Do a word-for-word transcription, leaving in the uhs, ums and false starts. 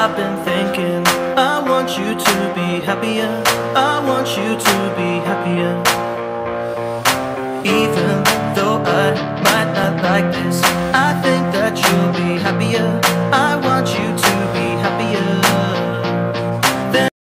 I've been thinking I want you to be happier.